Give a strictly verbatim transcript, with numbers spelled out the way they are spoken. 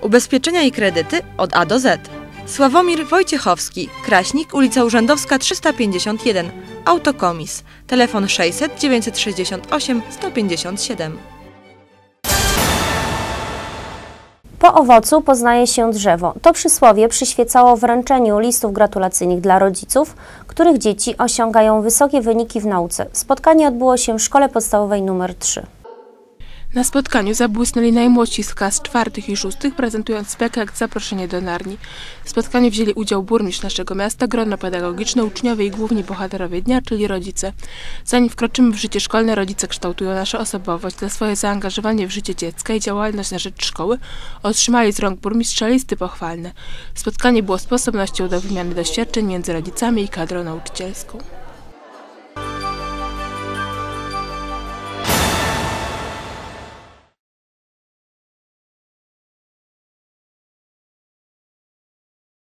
Ubezpieczenia i kredyty od A do Z. Sławomir Wojciechowski, Kraśnik, ulica Urzędowska trzysta pięćdziesiąt jeden, Autokomis, telefon sześćset dziewięćset sześćdziesiąt osiem sto pięćdziesiąt siedem. Po owocu poznaje się drzewo. To przysłowie przyświecało wręczeniu listów gratulacyjnych dla rodziców, których dzieci osiągają wysokie wyniki w nauce. Spotkanie odbyło się w szkole podstawowej numer trzy. Na spotkaniu zabłysnęli najmłodsi z klas czwartych i szóstych, prezentując spektakl Zaproszenie do Narni. W spotkaniu wzięli udział burmistrz naszego miasta, grono pedagogiczne, uczniowie i główni bohaterowie dnia, czyli rodzice. Zanim wkroczymy w życie szkolne, rodzice kształtują naszą osobowość. Za swoje zaangażowanie w życie dziecka i działalność na rzecz szkoły otrzymali z rąk burmistrza listy pochwalne. Spotkanie było sposobnością do wymiany doświadczeń między rodzicami i kadrą nauczycielską.